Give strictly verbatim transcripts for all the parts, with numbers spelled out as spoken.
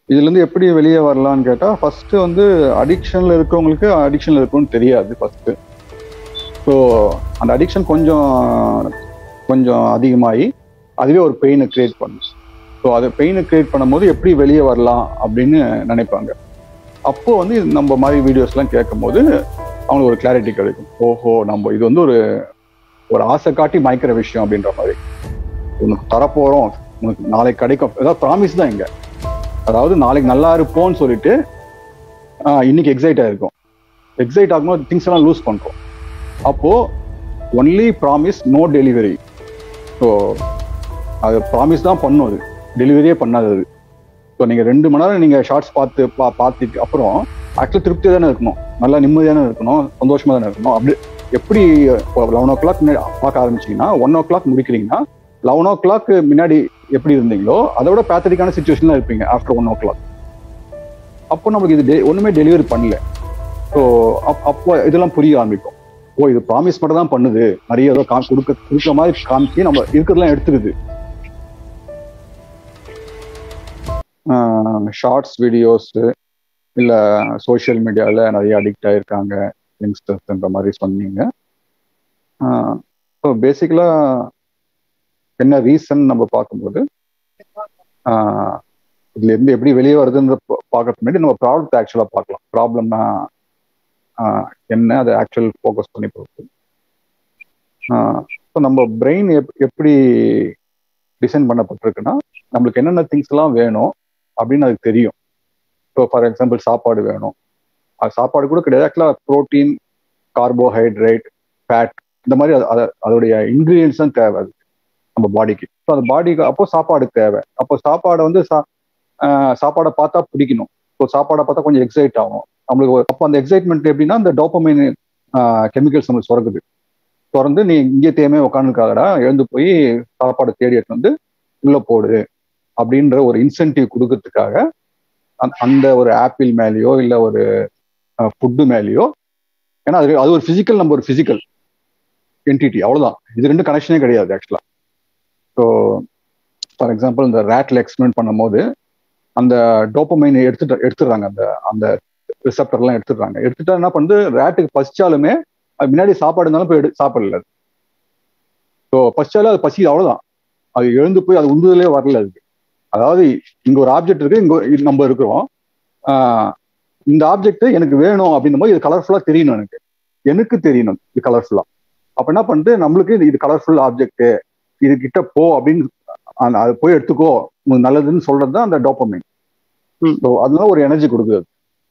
இதுலேருந்து எப்படி வெளியே வரலான்னு கேட்டால், ஃபஸ்ட்டு வந்து அடிக்ஷனில் இருக்கவங்களுக்கு அடிக்ஷனில் இருக்குன்னு தெரியாது ஃபஸ்ட்டு. ஸோ அந்த அடிக்ஷன் கொஞ்சம் கொஞ்சம் அதிகமாகி அதுவே ஒரு பெயினை கிரியேட் பண்ணும். ஸோ அது பெயினை கிரியேட் பண்ணும்போது எப்படி வெளியே வரலாம் அப்படின்னு நினைப்பாங்க. அப்போ வந்து நம்ம மாதிரி வீடியோஸ்லாம் கேட்கும் போது அவங்களுக்கு ஒரு கிளாரிட்டி கிடைக்கும். ஓஹோ, நம்ம இது வந்து ஒரு ஒரு ஆசை காட்டி மயக்கிற விஷயம் அப்படின்ற மாதிரி. உனக்கு தரப்போகிறோம், உனக்கு நாளைக்கு கிடைக்கும், ஏதாவது ப்ராமிஸ் தான் இங்கே. அதாவது நாளைக்கு நல்லா இருப்போம்னு சொல்லிட்டு இன்னைக்கு எக்ஸைட் ஆகிருக்கும். எக்ஸைட் ஆகும்போது திங்ஸ் எல்லாம் லூஸ் பண்ணுறோம். அப்போது only promise, no delivery. So அது ப்ராமிஸ் தான் பண்ணும், அது டெலிவரியே பண்ணாது அது. ஸோ நீங்கள் ரெண்டு மணி நேரம் நீங்கள் ஷார்ட்ஸ் பார்த்து பா பார்த்துட்டு அப்புறம் ஆக்சுவலி திருப்தியாக தானே இருக்கணும், நல்லா நிம்மதியாக தானே இருக்கணும், சந்தோஷமாக தானே இருக்கணும். அப்படி எப்படி லெவன் ஓ கிளாக் பார்க்க ஆரம்பிச்சிங்கன்னா ஒன் ஓ கிளாக் முடிக்கிறீங்கன்னா லெவன் ஓ கிளாக் முன்னாடி எப்படி இருந்தீங்களோ அதை விட பேத்தட்டிக்கான சுச்சுவேஷன்லாம் இருப்பீங்க ஆஃப்டர் ஒன் ஓ கிளாக். அப்போ நம்மளுக்கு இது டெ ஒன்றுமே டெலிவரி பண்ணல. ஸோ அப் அப்போ இதெல்லாம் புரிய ஆரம்பிக்கும். ஓ, இது ப்ராமிஸ் மட்டும் தான் பண்ணுது, நிறைய ஏதோ கா கொடுக்க கொடுக்குற மாதிரி காமிச்சு நம்ம இருக்கிறதெல்லாம் எடுத்துருது. ஷார்ட்ஸ் வீடியோஸு இல்லை சோஷியல் மீடியாவில் நிறைய அடிக்ட் ஆகிருக்காங்க யங்ஸ்டர்ஸ்ன்ற மாதிரி சொன்னீங்க. ஸோ பேசிக்கலாக என்ன ரீசன் நம்ம பார்க்கும்போது இதுல இருந்து எப்படி வெளியே வருதுன்ற பார்க்கறதுக்கு முன்னாடி நம்ம ப்ராப்ளத்தை ஆக்சுவலாக பார்க்கலாம். ப்ராப்ளம்னா என்ன, அதை ஆக்சுவல் ஃபோக்கஸ் பண்ணி பார்ப்போம். ஸோ நம்ம பிரெயின் எப் எப்படி டிசைன் பண்ணப்பட்டிருக்குன்னா நம்மளுக்கு என்னென்ன திங்ஸ் எல்லாம் வேணும் அப்படின்னு அதுக்கு தெரியும். ஸோ ஃபார் எக்ஸாம்பிள் சாப்பாடு வேணும், அது சாப்பாடு கூட கிடையாது, ஆக்சுவலாக ப்ரோட்டீன், கார்போஹைட்ரேட், ஃபேட், இந்த மாதிரி அது அதோடைய இன்க்ரீடியன்ஸ் தான் தேவை அது நம்ம பாடிக்கு. ஸோ அந்த பாடிக்கு அப்போ சாப்பாடு தேவை. அப்போ சாப்பாடை வந்து சா சாப்பாடை பார்த்தா பிடிக்கணும். ஸோ சாப்பாடை பார்த்தா கொஞ்சம் எக்ஸைட் ஆகும் நம்மளுக்கு. அப்போ அந்த எக்ஸைட்மெண்ட் எப்படின்னா அந்த டோபமைன் கெமிக்கல்ஸ் நம்மளுக்கு சுரக்குது. திறந்து நீ இங்கே தேமே உட்காந்துருக்காதடா, எழுந்து போய் சாப்பாடு தேடி எடுத்து வந்து உள்ள போடு அப்படின்ற ஒரு இன்சென்டிவ் கொடுக்கறதுக்காக அந்த ஒரு ஆப்பிள் மேலேயோ இல்லை ஒரு ஃபுட்டு மேலேயோ, ஏன்னா அது அது ஒரு ஃபிசிக்கல், நம்ம ஒரு ஃபிசிக்கல் என்டிட்டி, அவ்வளோதான். இது ரெண்டு கனெக்ஷனே கிடையாது ஆக்சுவலாக. ஸோ ஃபார் எக்ஸாம்பிள் இந்த ரேட்ல எக்ஸ்பெரிமெண்ட் பண்ணும் போது அந்த டோபமைன் எடுத்துட்டு எடுத்துடுறாங்க, அந்த அந்த ரிசெப்டர்லாம் எடுத்துடுறாங்க. எடுத்துட்டா என்ன பண்ணுது, ரேட்டுக்கு பசிச்சாலுமே அது முன்னாடி சாப்பாடு இருந்தாலும் போய் எடு சாப்பிடல. ஸோ பசிச்சாலும் அது பசி, அவ்வளோதான். அது எழுந்து போய் அது உந்துதலே வரல அதுக்கு. அதாவது இங்க ஒரு ஆப்ஜெக்ட் இருக்கு, இங்க நம்ம இருக்கிறோம், இந்த ஆப்ஜெக்ட் எனக்கு வேணும் அப்படின்னும் போது இது கலர்ஃபுல்லா தெரியணும், எனக்கு எனக்கு தெரியணும் இது கலர்ஃபுல்லா. அப்ப என்ன பண்ணிட்டு நம்மளுக்கு இது கலர்ஃபுல் ஆப்ஜெக்ட், இது கிட்ட போ அப்படின்னு அது போய் எடுத்துக்கோ, உங்களுக்கு நல்லதுன்னு சொல்றது தான் அந்த டோபமைன். ஸோ அதெல்லாம் ஒரு எனர்ஜி கொடுக்குது.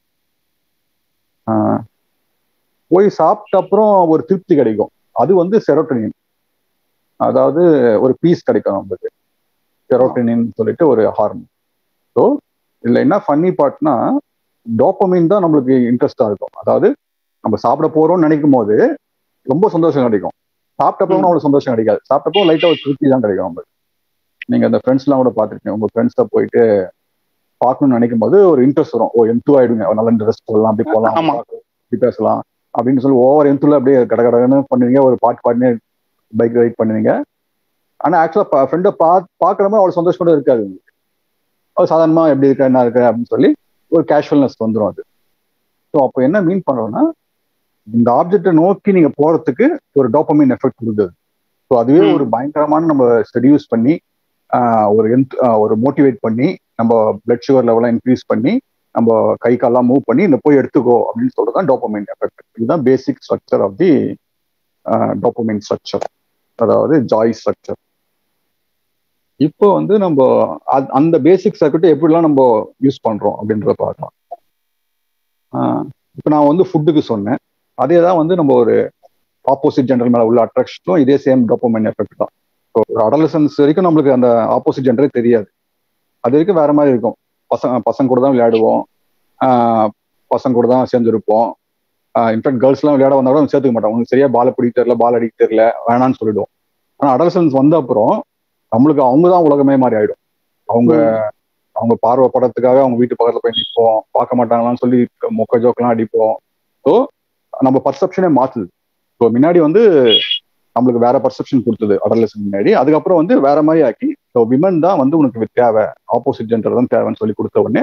போய் சாப்பிட்ட அப்புறம் ஒரு திருப்தி கிடைக்கும், அது வந்து செரோட்டோனின், அதாவது ஒரு பீஸ் கிடைக்கும் நம்மளுக்கு, செரோட்டோனின் சொல்லிட்டு ஒரு ஹார்மோன். ஸோ இதுல என்ன ஃபன்னி பார்ட்னா டோபமைன் தான் நம்மளுக்கு இன்ட்ரெஸ்டா இருக்கும். அதாவது நம்ம சாப்பிட போறோம்னு நினைக்கும் போது ரொம்ப சந்தோஷம் கிடைக்கும், சாப்பிட்டப்போ அவ்வளவு சந்தோஷம் கிடைக்காது, சாப்பிட்டப்போ லைட்டா ஒரு திருப்தி தான் கிடைக்கும் நம்மளுக்கு. நீங்க அந்த ஃப்ரெண்ட்ஸ் எல்லாம் கூட பார்த்துருக்கீங்க, உங்க ஃப்ரெண்ட்ஸை போயிட்டு பார்க்கணும்னு நினைக்கும் போது ஒரு இன்ட்ரெஸ்ட் வரும். ஓ என்து ஆயிடுங்க, நல்ல ட்ரெஸ் போடலாம், அப்படி போகலாம், அப்படி பேசலாம் அப்படின்னு சொல்லி ஓவர் என்த்துல அப்படியே கட கடன்னு பண்ணுவீங்க, ஒரு பாட்டு பாடினே பைக் ரைட் பண்ணுவீங்க. ஆனா ஆக்சுவலா ஃப்ரெண்டை பா பாக்குற மாதிரி அவ்வளவு சந்தோஷம் கூட இருக்காது உங்களுக்கு. அது சாதாரணமா எப்படி இருக்க என்ன இருக்கு அப்படின்னு சொல்லி ஒரு கேஷுவல்னஸ் வந்துடும் அது. ஸோ அப்போ என்ன மீன் பண்றோம்னா இந்த ஆப்ஜெக்டை நோக்கி நீங்க போறதுக்கு ஒரு டோபமைன் எஃபெக்ட் கொடுக்குது. ஸோ அதுவே ஒரு பயங்கரமான நம்ம செடியூஸ் பண்ணி ஒரு ஒரு மோட்டிவேட் பண்ணி நம்ம பிளட் சுகர் லெவலாம் இன்க்ரீஸ் பண்ணி நம்ம கை காலெல்லாம் மூவ் பண்ணி இந்த போய் எடுத்துக்கோ அப்படின்னு சொல்றது தான் டோபமைன் எஃபெக்ட். இதுதான் basic structure of the dopamine structure, அதாவது ஜாய் ஸ்ட்ரக்சர். இப்போ வந்து நம்ம அந்த பேசிக் சர்க்கியூட்டை எப்படிலாம் நம்ம யூஸ் பண்றோம் அப்படின்றத பார்க்கலாம். இப்போ நான் வந்து ஃபுட்டுக்கு சொன்னேன், அதே தான் வந்து நம்ம ஒரு ஆப்போசிட் ஜெண்டர் மேல உள்ள அட்ராக்ஷனும் இதே சேம் டோபமைன் எஃபெக்ட் தான். ஒரு அடலசன்ஸ் வரைக்கும் நம்மளுக்கு அந்த ஆப்போசிட் ஜெண்டரே தெரியாது, அது வரைக்கும் வேற மாதிரி இருக்கும். பசங்க பசங்க கூட தான் விளையாடுவோம், பசங்க கூட தான் சேர்ந்துருப்போம். இன்ஃபேக்ட் கேர்ள்ஸ்லாம் விளையாட வந்தா கூட சேர்த்துக்க மாட்டோம், உங்களுக்கு சரியா பால் பிடிக்க தெரியல, பால் அடிக்க தெரியல, வேணான்னு சொல்லிடுவோம். ஆனால் அடலசன்ஸ் வந்த அப்புறம் நம்மளுக்கு அவங்க தான் உலகமே மாதிரி ஆயிடும். அவங்க அவங்க பார்வை படத்துக்காக அவங்க வீட்டு பக்கத்துல போய் நிற்போம், பார்க்க மாட்டாங்களான்னு சொல்லி மொக்க ஜோக்கெல்லாம் அடிப்போம். ஸோ நம்ம பர்செப்ஷனே மாத்துது. ஸோ முன்னாடி வந்து நம்மளுக்கு வேற பர்செப்ஷன் கொடுத்தது அடலசன் முன்னாடி, அதுக்கப்புறம் வந்து வேற மாதிரி ஆக்கி ஸோ விமன் தான் வந்து உனக்கு தேவை, ஆப்போசிட் ஜெண்டர் தான் தேவைன்னு சொல்லி கொடுத்த உடனே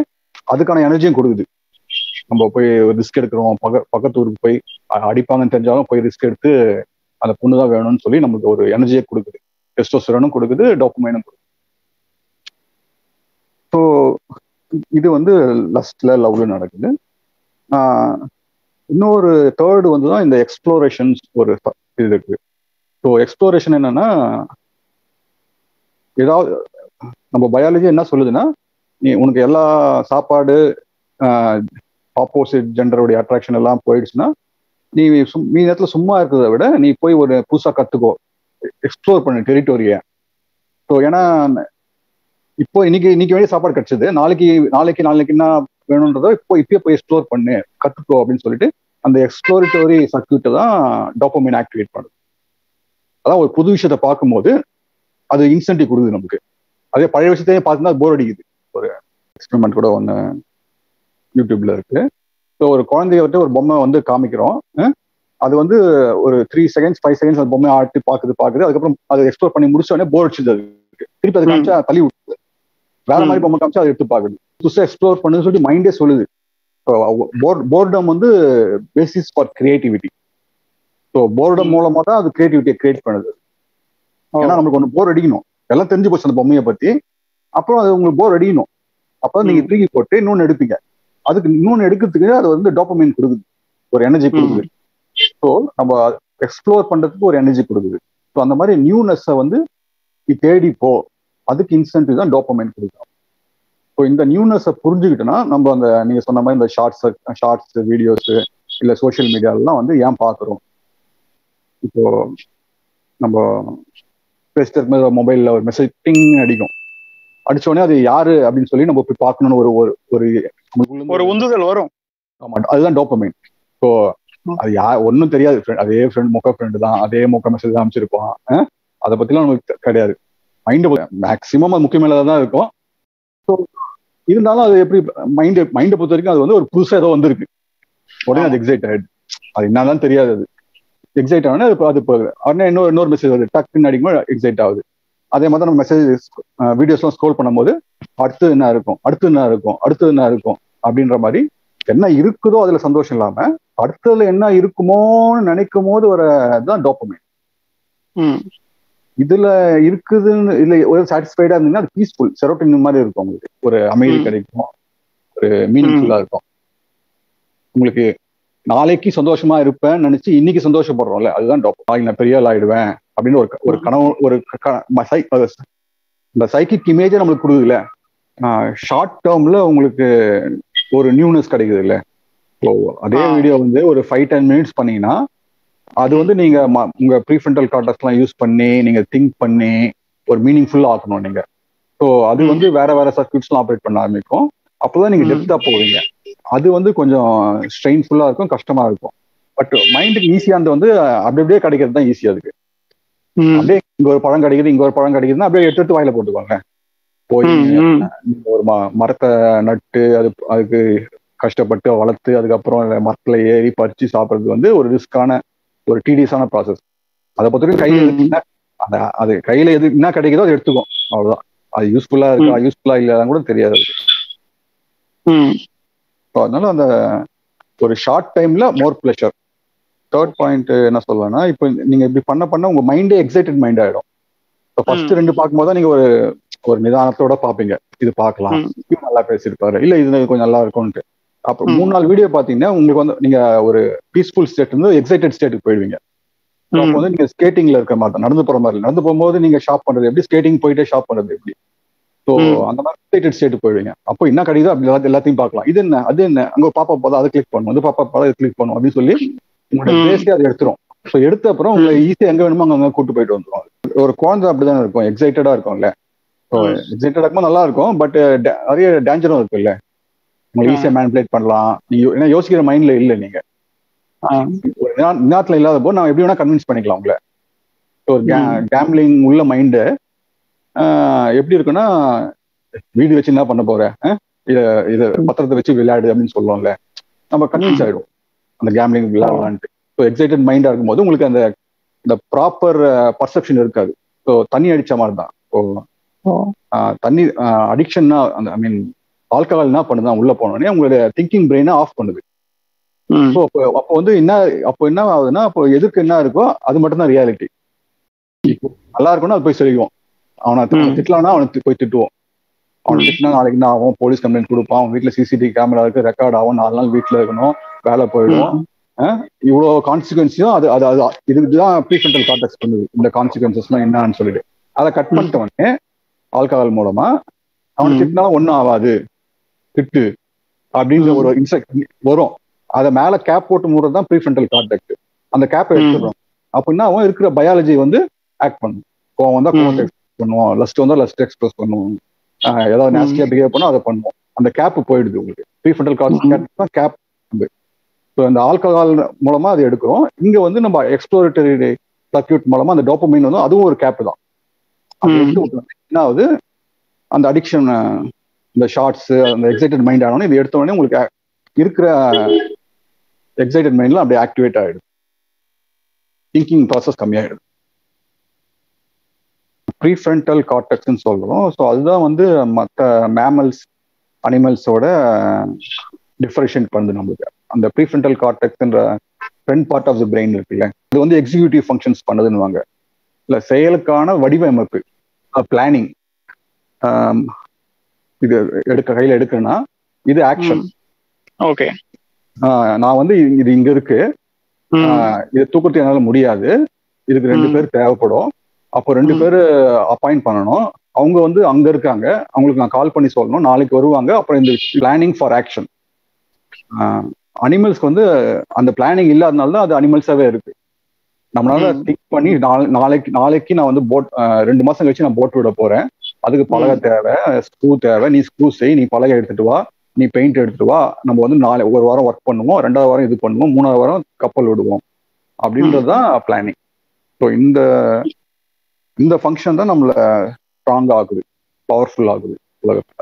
அதுக்கான எனர்ஜியும் கொடுக்குது. நம்ம போய் ரிஸ்க் எடுக்கிறோம், பக்க பக்கத்து ஊருக்கு போய் அடிப்பாங்கன்னு தெரிஞ்சாலும் போய் ரிஸ்க் எடுத்து அந்த பொண்ணு தான் வேணும்னு சொல்லி நமக்கு ஒரு எனர்ஜியை கொடுக்குது. டெஸ்டோஸ்டெரானும் கொடுக்குது, டோபமைனும் கொடுக்குது. ஸோ இது வந்து லஸ்ட்ல லவ்ல நடக்குது. இன்னொரு தேர்டு வந்து தான் இந்த எக்ஸ்ப்ளோரேஷன்ஸ் ஒரு இது இருக்கு. ஸோ எக்ஸ்ப்ளோரேஷன் என்னன்னா, ஏதாவது நம்ம பயாலஜி என்ன சொல்லுதுன்னா, நீ உனக்கு எல்லா சாப்பாடு ஆப்போசிட் ஜெண்டருடைய அட்ராக்ஷன் எல்லாம் போயிடுச்சுன்னா, நீ மீ நேரத்துல சும்மா இருக்கிறத விட நீ போய் ஒரு புதுசா கத்துக்கோ, எக்ஸ்ப்ளோர் பண்ணு டெரிட்டோரிய. ஸோ ஏன்னா இப்போ இன்னைக்கு இன்னைக்கு வேண்டிய சாப்பாடு கிடைச்சது, நாளைக்கு நாளைக்கு நாளைக்கு என்ன வேணும்ன்றதோ இப்போ இப்பயே போய் எக்ஸ்ப்ளோர் பண்ணு, கத்துக்கோ அப்படின்னு சொல்லிட்டு அந்த எக்ஸ்ப்ளோரிட்டரி சர்க்யூட்டை தான் டோபமைன் ஆக்டிவேட் பண்ணுது. அதான் ஒரு புது விஷயத்தை பார்க்கும்போது அது இன்சென்டிவ் கொடுக்குது நமக்கு. அதே பழைய விஷயத்தையே பார்த்தீங்கன்னா போர் அடிக்குது. ஒரு எக்ஸ்பெரிமெண்ட் கூட ஒன்று யூடியூப்ல இருக்கு. ஸோ ஒரு குழந்தைய விட்டு ஒரு பொம்மை வந்து காமிக்கிறோம், அது வந்து ஒரு த்ரீ செகண்ட்ஸ் ஃபைவ் செகண்ட்ஸ் அந்த பொம்மை ஆட்டி பார்க்குது பார்க்குது அதுக்கப்புறம் அதை எக்ஸ்ப்ளோர் பண்ணி முடிச்சோடனே போர் அடிச்சுது. அதுக்கு திருப்பி அதை காமிச்சா தள்ளி விட்டுது, வேற மாதிரி பொம்மை காமிச்சா அதை எடுத்து பார்க்குது. புதுசாக எக்ஸ்ப்ளோர் பண்ணுன்னு சொல்லிட்டு மைண்டே சொல்லுது. போர்டம் வந்து basis for creativity. So boredom மூலமா தான் அது கிரியேட்டிவிட்டியை கிரியேட் பண்ணுது. ஏன்னா நமக்கு ஒன்று போர் அடிக்கணும், எல்லாம் தெரிஞ்சு போச்சு அந்த பொம்மையை பத்தி, அப்புறம் அது உங்களுக்கு போர் அடிக்கணும், அப்பதான் நீங்க தூக்கி போட்டு இன்னொன்னு எடுப்பீங்க. அதுக்கு இன்னொன்னு எடுக்கிறதுக்கு அது வந்து டோபமைன் கொடுக்குது, ஒரு எனர்ஜி கொடுக்குது. ஸோ நம்ம எக்ஸ்ப்ளோர் பண்றதுக்கு ஒரு எனர்ஜி கொடுக்குது. ஸோ அந்த மாதிரி நியூனஸை வந்து நீ தேடி போ, அதுக்கு இன்ஸ்டன்ட் தான் டோபமைன் கொடுக்கும். ஸோ இந்த நியூனஸை புரிஞ்சுக்கிட்டோன்னா நம்ம அந்த நீங்க சொன்ன மாதிரி இந்த ஷார்ட்ஸ் ஷார்ட்ஸ் வீடியோஸ் இல்லை சோஷியல் மீடியாலாம் வந்து ஏன் பார்க்குறோம். இப்போ நம்ம பேசிட்டு இருக்கும்போது மொபைல்ல ஒரு மெசேஜ் டிங் அடிக்கும், அடிச்சோடனே அது யாரு அப்படின்னு சொல்லி நம்ம போய் பார்க்கணும்னு ஒரு ஒரு ஒரு உந்துதல் வரும். ஆமா, அதுதான் டோபமைன். ஸோ அது யா ஒன்றும் தெரியாது, அதே ஃப்ரெண்ட் மொக்க ஃப்ரெண்டு தான், அதே மொக்க மெசேஜ் தான் அமைச்சிருப்பான், அதை பத்திலாம் நமக்கு கிடையாது. மைண்டு மேக்சிமம் அது முக்கியமானதாக தான் இருக்கும். ஸோ இருந்தாலும் அது எப்படி மைண்டு மைண்டை பொறுத்த வரைக்கும் அது வந்து ஒரு புதுசாக ஏதோ வந்திருக்கு, உடனே அது எக்ஸைட் ஆயிடுது. அது என்னதான் தெரியாது, அது எக்ஸைட் ஆகுனா அது அது போகுது. உடனே இன்னொரு இன்னொரு மெசேஜ் வருது, டக்குன்னு அடிக்கும்போது எக்ஸைட் ஆகுது. அதே மாதிரி நம்ம மெசேஜ் வீடியோஸ்லாம் ஸ்க்ரோல் பண்ணும்போது அடுத்து என்ன இருக்கும் அடுத்து என்ன இருக்கும் அடுத்து என்ன இருக்கும் அப்படின்ற மாதிரி என்ன இருக்குதோ அதுல சந்தோஷம் இல்லாம அடுத்ததுல என்ன இருக்குமோன்னு நினைக்கும் போது ஒரு தான் டோபமைன். இதுல இருக்குதுன்னு இல்லை ஒரு சாட்டிஸ்ஃபைடா இருந்தீங்கன்னா அது பீஸ்ஃபுல் செரோட்டோனின் மாதிரி இருக்கும், உங்களுக்கு ஒரு அமைதி கிடைக்கும், ஒரு மீனிங்ஃபுல்லா இருக்கும். உங்களுக்கு நாளைக்கு சந்தோஷமா இருப்பேன்னு நினைச்சு இன்னைக்கு சந்தோஷப்படுறோம்ல, அதுதான் டோபமைன். நான் பெரிய ஆள் ஆயிடுவேன் அப்படின்னு ஒரு ஒரு கனவு, ஒரு இந்த சைக்கிக் இமேஜை நம்மளுக்கு கொடுக்குதுல்ல, ஷார்ட் டேர்ம்ல உங்களுக்கு ஒரு நியூனஸ் கிடைக்குது இல்ல. ஸோ அதே வீடியோ வந்து ஒரு ஃபைவ் டென் மினிட்ஸ் பண்ணீங்கன்னா அது வந்து நீங்க உங்க ப்ரீஃப்ரண்டல் கார்டெக்ஸ்லாம் யூஸ் பண்ணி நீங்க திங்க் பண்ணி ஒரு மீனிங்ஃபுல்லா ஆக்கணும் நீங்க. ஸோ அது வந்து வேற வேற சர்க்யூட்ஸ்லாம் ஆப்ரேட் பண்ண ஆரம்பிக்கும், அப்போதான் நீங்க டெப்தா போவீங்க. அது வந்து கொஞ்சம் ஸ்ட்ரெயின்ஃபுல்லா இருக்கும், கஷ்டமா இருக்கும். பட் மைண்டுக்கு ஈஸியானது வந்து அப்படி அப்படியே கிடைக்கிறது தான் ஈஸியா இருக்கு. அப்படியே இங்க ஒரு பழம் கிடைக்குது இங்க ஒரு பழம் கிடைக்குதுன்னா அப்படியே எடுத்து எடுத்து வாயில போட்டுக்கோங்க. போய் ஒரு மரத்தை நட்டு அது அதுக்கு கஷ்டப்பட்டு வளர்த்து அதுக்கப்புறம் மரத்துல ஏறி பறிச்சு சாப்பிட்றது வந்து ஒரு ரிஸ்கான ஒரு டீடியஸான ப்ராசஸ். அதை பொறுத்தவரைக்கும் கையில அந்த அது கையில எது என்ன கிடைக்குதோ அதை எடுத்துக்கும், அவ்வளவுதான். அது யூஸ்ஃபுல்லா இருக்கா யூஸ்ஃபுல்லா இல்லதான் கூட தெரியாது. அதனால அந்த ஒரு ஷார்ட் டைம்ல மோர் பிளஷர். தேர்ட் பாயிண்ட் என்ன சொல்லலாம்னா, இப்போ நீங்க இப்படி பண்ண பண்ண உங்க மைண்டே எக்ஸைட்டட் மைண்ட் ஆயிடும். ஃபர்ஸ்ட் ரெண்டு பார்க்கும்போது தான் நீங்க ஒரு ஒரு நிதானத்தோட பாப்பீங்க, இது பார்க்கலாம், இது நல்லா பேசியிருப்பாரு, இல்ல இது கொஞ்சம் நல்லா இருக்கும்ட்டு. அப்புறம் மூணு நாள் வீடியோ பாத்தீங்கன்னா உங்களுக்கு வந்து நீங்க ஒரு பீஸ்ஃபுல் ஸ்டேட் இருந்து எக்ஸைட்டட் ஸ்டேட்டுக்கு போயிடுவீங்க. அப்போ வந்து நீங்க ஸ்கேட்டிங்ல இருக்க மாதிரி நடந்து போற மாதிரி நடந்து போகும்போது நீங்க ஷாப் பண்றது எப்படி, ஸ்கேட்டிங் போயிட்டே ஷாப் பண்றது எப்படி, ஸோ அந்த மாதிரி எக்ஸைட்டட் ஸ்டேட்டுக்கு போயிடுவீங்க. அப்போ என்ன கிடைக்குதோ அப்படி எல்லாத்தையும் பார்க்கலாம். இது என்ன அது என்ன அங்க ஒரு பாப்பா போதா அதை கிளிக் பண்ணும், அது பாப்பா போதா அதை கிளிக் பண்ணும் அப்படின்னு சொல்லி உங்களோட பேசி அதை எடுத்துரும். ஸோ எடுத்த அப்புறம் உங்களை ஈஸியா எங்க வேணுமோ அங்க கூட்டு போயிட்டு வந்துடும். ஒரு குழந்தை அப்படிதான் இருக்கும், எக்ஸைட்டடா இருக்கும்ல. ஸோ எக்ஸைட்டடா இருக்கும்போது நல்லா இருக்கும், பட் நிறைய டேஞ்சரும் இருக்கு இல்ல. உங்களுக்கு ஈஸியா மேனிபுலேட் பண்ணலாம். நீங்க ஏன்னா யோசிக்கிற மைண்ட்ல இல்லை, நீங்க நேரத்துல இல்லாத போது நான் எப்படி வேணா கன்வின்ஸ் பண்ணிக்கலாம் உங்களை. ஒரு கேம்லிங் உள்ள மைண்டு எப்படி இருக்குன்னா, வீடு வச்சு என்ன பண்ண போற, இத இத பத்திரத்தை வச்சு விளையாடு அப்படின்னு சொல்லுவோம்ல, நம்ம கன்வின்ஸ் ஆயிடும் அந்த கேம்லிங் விளையாடலான்ட்டு. ஸோ எக்ஸைட்டட் மைண்டா இருக்கும்போது உங்களுக்கு அந்த இந்த ப்ராப்பர் பர்செப்ஷன் இருக்காது. ஸோ தண்ணி அடிச்ச மாதிரி தான். ஸோ தண்ணி அடிக்ஷன்னா அந்த ஐ மீன் ஆல்கஹால் என்ன பண்ணுதான் உள்ள போனோடனே உங்களுடைய திங்கிங் பிரெயினை ஆஃப் பண்ணுது. ஸோ அப்போ அப்போ வந்து என்ன அப்போ என்ன ஆகுதுன்னா, அப்போ எதுக்கு என்ன இருக்கோ அது மட்டும்தான் ரியாலிட்டி. நல்லா இருக்கும்னா அது போய் சொல்லிக்குவோம். அவனை திட்டலாம்னா அவனுக்கு போய் திட்டுவோம். அவனை திட்டினா நாளைக்கு என்ன ஆகும், போலீஸ் கம்ப்ளைண்ட் கொடுப்பான், அவன் வீட்டில் சிசிடிவி கேமரா இருக்கு, ரெக்கார்ட் ஆகும், நாலு நாள் வீட்டில் இருக்கணும், வேலை போயிடும். இவ்வளோ கான்சிக்வன்ஸையும் அது அது அது இதுதான் ப்ரீஃப்ரண்டல் கார்டெக்ஸ் பண்ணுது. இந்த கான்சிக்வன்சஸ்லாம் என்னன்னு சொல்லிட்டு அதை கட் பண்ணிட்டவனே ஆல்கஹால் மூலமா அவனை திட்டினாலும் ஒன்றும் ஆகாது, திட்டு அப்படின்ற ஒரு இன்ஸ்ட்ரக்ட் வரும். அதை மேலே கேப் போட்டு மூடுறது தான் ப்ரீஃப்ரண்டல் கார்டெக்ஸ். அந்த கேப்பை எடுத்துடுறோம். அப்படின்னா அவன் இருக்கிற பயாலஜி வந்து ஆக்ட் பண்ணும். கோவம் வந்தா கோவத்தை எக்ஸ்பிரஸ் பண்ணுவோம், லஸ்ட் வந்தா லஸ்ட் எக்ஸ்பிரஸ் பண்ணுவோம், ஏதாவது நேஸ்டியா பிஹேவ் பண்ணா அதை பண்ணுவோம். அந்த கேப் போயிடுது உங்களுக்கு. ப்ரீஃப்ரண்டல் கார்டெக்ஸ் தான் கேப். ஸோ இந்த ஆல்கஹால் மூலமா அதை எடுக்கிறோம். இங்க வந்து நம்ம எக்ஸ்ப்ளோரேட்டரி சர்க்யூட் மூலமா அந்த டோபமைன் வந்து அதுவும் ஒரு கேப் தான். என்ன ஆகுது, அந்த அடிக்ஷன், இந்த ஷார்ட்ஸ், அந்த எக்ஸைட்டட் மைண்ட் ஆனோடனே இது எடுத்த உடனே உங்களுக்கு இருக்கிற எக்ஸைட்டட் மைண்ட்ல அப்படியே ஆக்டிவேட் ஆயிடுது, திங்கிங் ப்ராசஸ் கம்மியாயிடுது. ப்ரீஃப்ரண்டல் கார்டெக்ஸ்ன்னு சொல்றோம். ஸோ அதுதான் வந்து மற்ற மேமல்ஸ் அனிமல்ஸோட டிஃபரன்ஷியேட் பண்ணுது நம்மளுக்கு. அந்த ப்ரீஃப்ரண்டல் கார்டெக்ஸ்ன்ற front part of the brain இருக்குல்ல, இது வந்து எக்ஸிக்யூட்டிவ் ஃபங்க்ஷன்ஸ் பண்ணுதுன்னுவாங்க. இல்லை, செயலுக்கான வடிவமைப்பு, பிளானிங். இது எடுக்க கையில் எடுக்கணும்னா இது ஆக்ஷன். ஓகே, நான் வந்து இது இங்க இருக்கு, இது தூக்கத்தை என்னால முடியாது, இதுக்கு ரெண்டு பேர் தேவைப்படும், அப்போ ரெண்டு பேர் அப்பாயிண்ட் பண்ணணும், அவங்க வந்து அங்க இருக்காங்க, அவங்களுக்கு நான் கால் பண்ணி சொல்லணும், நாளைக்கு வருவாங்க. அப்புறம் இந்த பிளானிங் ஃபார் ஆக்ஷன். அனிமல்ஸ்க்கு வந்து அந்த பிளானிங் இல்லாதனால தான் அது அனிமல்ஸாவே இருக்கு. நம்மளால திங்க் பண்ணி நாளைக்கு நாளைக்கு நான் வந்து போட் ரெண்டு மாசம் கழிச்சு நான் போட் விட போறேன், அதுக்கு பலகை தேவை, ஸ்க்ரூ தேவை, நீ ஸ்க்ரூ செய், நீ பலகை எடுத்துட்டு வா, நீ பெயிண்ட் எடுத்துட்டு வா, நம்ம வந்து நாளை ஒரு வாரம் ஒர்க் பண்ணுவோம், ரெண்டாவது வாரம் இது பண்ணுவோம், மூணாவது வாரம் கப்பல் விடுவோம், அப்படின்றது தான் பிளானிங். ஸோ இந்த இந்த ஃபங்க்ஷன் தான் நம்மள ஸ்ட்ராங் ஆகுது, பவர்ஃபுல் ஆகுது உலகத்துல.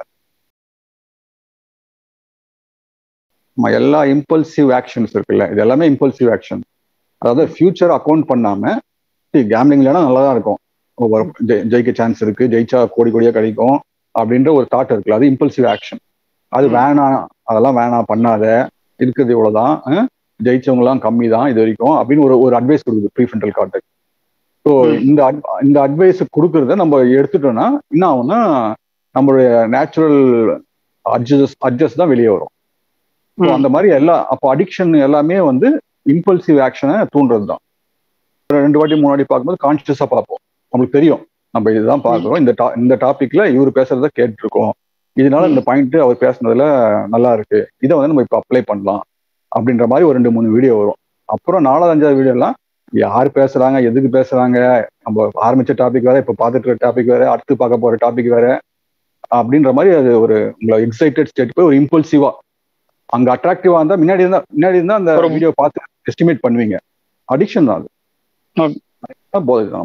எல்லா இம்பல்சிவ் ஆக்ஷன்ஸ் இருக்குல்ல, இது எல்லாமே இம்பல்சிவ் ஆக்ஷன். அதாவது ஃபியூச்சர் அக்கௌண்ட் பண்ணாம, கேம்லிங் இல்லைன்னா நல்லா தான் இருக்கும், ஜெயிக்க சான்ஸ் இருக்கு, ஜெயிச்சா கோடி கோடியா கிடைக்கும் அப்படின்ற ஒரு தாட் இருக்குல்ல, அது இம்பல்சிவ் ஆக்ஷன். அது வேணாம், அதெல்லாம் வேணாம், பண்ணாத, இருக்கிறது இவ்வளவுதான், ஜெயிச்சவங்க எல்லாம் கம்மி தான் இது வரைக்கும் அப்படின்னு ஒரு ஒரு அட்வைஸ் கொடுக்குது ப்ரீஃப்ரண்டல் கார்டெக்ஸ். ஸோ இந்த இந்த அட்வைஸ் கொடுக்கறத நம்ம எடுத்துட்டோம்னா என்ன ஆகும்னா, நம்மளுடைய நேச்சுரல் அட்ஜஸ்ட் அட்ஜஸ்ட் தான் வெளியே வரும். ஸோ அந்த மாதிரி எல்லா அப்போ அடிக்ஷன் எல்லாமே வந்து இம்பல்சிவ் ஆக்ஷனை தூண்டுறது தான். ரெண்டு வாட்டி மூணு வாட்டி பார்க்கும்போது கான்சியஸா பார்ப்போம், நம்மளுக்கு தெரியும் நம்ம இதுதான் பார்க்குறோம், இந்த டா இந்த டாபிக்ல இவர் பேசுறத கேட்டுருக்கோம், இதனால இந்த பாயிண்ட் அவர் பேசுனதுல நல்லா இருக்கு, இதை வந்து நம்ம இப்போ அப்ளை பண்ணலாம் அப்படின்ற மாதிரி ஒரு ரெண்டு மூணு வீடியோ வரும். அப்புறம் நாலாவது அஞ்சாவது வீடியோ எல்லாம் யார் பேசுறாங்க, எதுக்கு பேசுறாங்க, நம்ம ஆரம்பிச்ச டாபிக் வேற, இப்போ பார்த்துட்டு இருக்க டாபிக் வேற, அடுத்து பார்க்க போற டாபிக் வேற அப்படின்ற மாதிரி அது ஒரு உங்களை எக்ஸைட்டட் ஸ்டேட் போய் ஒரு இம்பல்சிவா அங்க அட்ராக்டிவா இருந்தா முன்னாடி இருந்தா முன்னாடி இருந்தா அந்த வீடியோ பார்த்து எஸ்டிமேட் பண்ணுவீங்க. அடிக்ஷன் தான் அது, போதை தான்.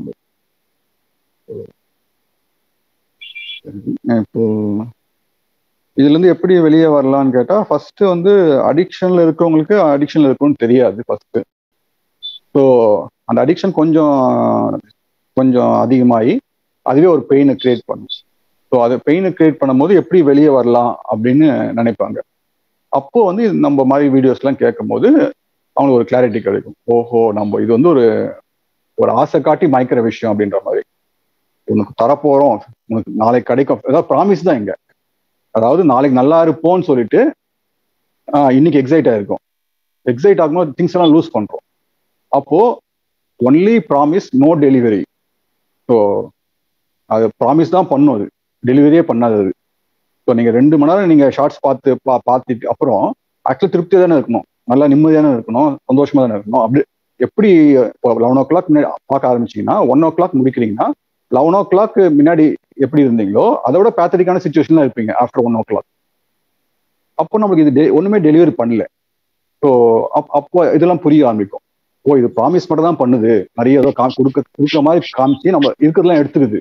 இப்போ இதுல இருந்து எப்படி வெளியே வரலான்னு கேட்டா, ஃபர்ஸ்ட் வந்து அடிக்ஷன்ல இருக்கவங்களுக்கு அடிக்ஷன்ல இருக்கணும்னு தெரியாது ஃபர்ஸ்ட். ஸோ அந்த அடிக்ஷன் கொஞ்சம் கொஞ்சம் அதிகமாகி அதுவே ஒரு பெயினை கிரியேட் பண்ணும். ஸோ அது பெயினை கிரியேட் பண்ணும்போது எப்படி வெளியே வரலாம் அப்படின்னு நினைப்பாங்க. அப்போ வந்து நம்ம மாதிரி வீடியோஸ்லாம் கேட்கும் போது அவங்களுக்கு ஒரு கிளாரிட்டி கிடைக்கும். ஓஹோ, நம்ம இது வந்து ஒரு ஒரு ஆசை காட்டி மயக்கிற விஷயம் அப்படின்ற மாதிரி, உனக்கு தரப்போறோம், உனக்கு நாளைக்கு கிடைக்கும், ஏதாவது ப்ராமிஸ் தான் இங்க. அதாவது நாளைக்கு நல்லா இருப்போம்னு சொல்லிட்டு ஆஹ் இன்னைக்கு எக்ஸைட் ஆயிருக்கும், எக்ஸைட் ஆகும்போது திங்ஸ் எல்லாம் லூஸ் பண்றோம். அப்போ only promise, no delivery. So அது ப்ராமிஸ் தான் பண்ணும், அது டெலிவரியே பண்ணாதது. ஸோ நீங்கள் ரெண்டு மணி நேரம் நீங்கள் ஷார்ட்ஸ் பார்த்து பா பார்த்துட்டு அப்புறம் ஆக்சுவலி திருப்தியாக தானே இருக்கணும், நல்லா நிம்மதியான இருக்கணும், சந்தோஷமா தானே இருக்கணும். அப்படி எப்படி இப்போ லெவன் ஓ கிளாக் முன்னாடி பார்க்க ஆரம்பிச்சிங்கன்னா ஒன் ஓ கிளாக் முடிக்கிறீங்கன்னா லெவன் ஓ கிளாக் முன்னாடி எப்படி இருந்தீங்களோ அதை விட பேத்தட்டிக்கான சுச்சுவேஷன்ல இருப்பீங்க ஆஃப்டர் ஒன் ஓ கிளாக். அப்போ நம்மளுக்கு இது டெ ஒன்றுமே டெலிவரி பண்ணல. ஸோ அப் அப்போ இதெல்லாம் புரிய ஆரம்பிக்கும். ஓ, இது ப்ராமிஸ் மட்டும் தான் பண்ணுது, நிறைய ஏதோ கா கொடுக்க கொடுக்குற மாதிரி காமிச்சு நம்ம இருக்கிறதெல்லாம் எடுத்துருது.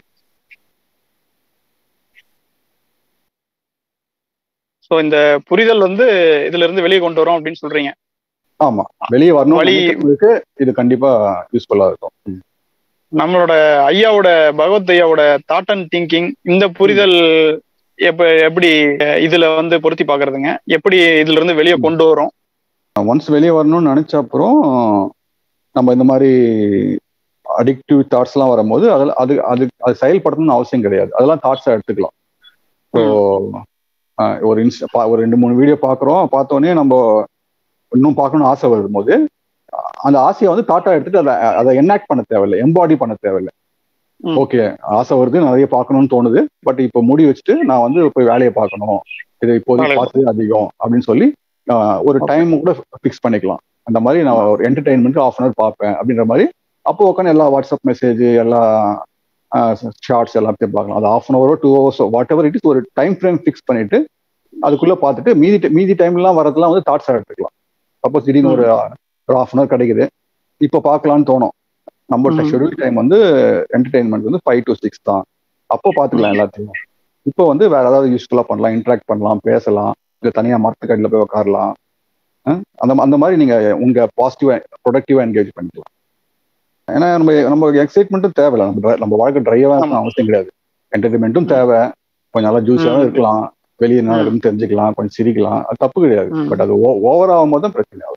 ஸோ இந்த புரிதல் வந்து இதுல இருந்து வெளியே கொண்டு வரோம் அப்படின்னு சொல்றீங்க. ஆமா, வெளியே வரணும், இது கண்டிப்பா யூஸ்ஃபுல்லா இருக்கும். நம்மளோட ஐயாவோட பகவத் ஐயாவோட தாட் அண்ட் திங்கிங் இந்த புரிதல் எப்ப எப்படி இதுல வந்து பொருத்தி பாக்குறதுங்க, எப்படி இதுல இருந்து வெளியே கொண்டு வரும்? ஒன்ஸ் வெளியே வரணும்னு நினைச்ச அப்புறம் நம்ம இந்த மாதிரி அடிக்டிவ் தாட்ஸ் எல்லாம் வரும்போது அதில் அது அது அது செயல்படுத்தணும்னு அவசியம் கிடையாது. அதெல்லாம் தாட்ஸா எடுத்துக்கலாம். ஸோ ஒரு இன்ஸ்டா ஒரு ரெண்டு மூணு வீடியோ பார்க்குறோம், பார்த்தோன்னே நம்ம இன்னும் பார்க்கணும்னு ஆசை வரும்போது அந்த ஆசையை வந்து தாட்டா எடுத்துட்டு அதை அதை என்ஆக்ட் பண்ண தேவையில்லை, எம்பாடி பண்ண தேவையில்லை. ஓகே, ஆசை வருது, நிறைய பார்க்கணும்னு தோணுது, பட் இப்போ மூடி வச்சுட்டு நான் வந்து போய் வேலையை பார்க்கணும், இதை இப்போதைக்கு பார்த்து அதிகம் அப்படின்னு சொல்லி ஒரு டைம் கூட ஃபிக்ஸ் பண்ணிக்கலாம். அந்த மாதிரி நான் ஒரு என்டர்டைன்மெண்ட் ஆஃப் அன் அவர் பார்ப்பேன் அப்படின்ற மாதிரி. அப்போ உட்காந்து எல்லா வாட்ஸ்அப் மெசேஜ், எல்லா ஷார்ட்ஸ் எல்லாத்தையும் பார்க்கலாம். அது ஆஃப் அன் ஹவரோ டூ ஹவர்ஸோ வாட் எவர் இட் இஸ், ஒரு டைம் ஃப்ரேம் ஃபிக்ஸ் பண்ணிட்டு அதுக்குள்ள பார்த்துட்டு மீதி மீதி டைம்லாம் வரதெல்லாம் வந்து தாட்ஸா எடுத்துக்கலாம். சப்போஸ் திடீர்னு ஒரு ஒரு ஹாஃப் அன் ஹவர் கிடைக்குது, இப்போ பார்க்கலான்னு தோணும். நம்ம ஷெட்யூல் டைம் வந்து என்டர்டைன்மெண்ட் வந்து ஃபைவ் டு சிக்ஸ் தான், அப்போ பார்த்துக்கலாம் எல்லாத்தையும். இப்போ வந்து வேற ஏதாவது யூஸ்ஃபுல்லா பண்ணலாம், இன்ட்ராக்ட் பண்ணலாம், பேசலாம், இல்லை தனியாக மரத்துக்கடியில் போய் உட்காரலாம். அந்த அந்த மாதிரி நீங்க உங்க பாசிட்டிவா ப்ரொடக்டிவா என்கேஜ் பண்ணிக்கலாம். ஏன்னா நம்ம நம்ம எக்ஸைட்மெண்ட்டும் தேவையில்லை, நம்ம நம்ம வாழ்க்கை ட்ரைவா அவசியம் கிடையாது. என்டர்டைன்மெண்ட்டும் தேவை, கொஞ்சம் நல்லா ஜூஸாகவும் இருக்கலாம், வெளியே என்ன தெரிஞ்சுக்கலாம், கொஞ்சம் சிரிக்கலாம், அது தப்பு கிடையாது. பட் அது ஓவர் ஆகும் போது தான் பிரச்சனை ஆகும்.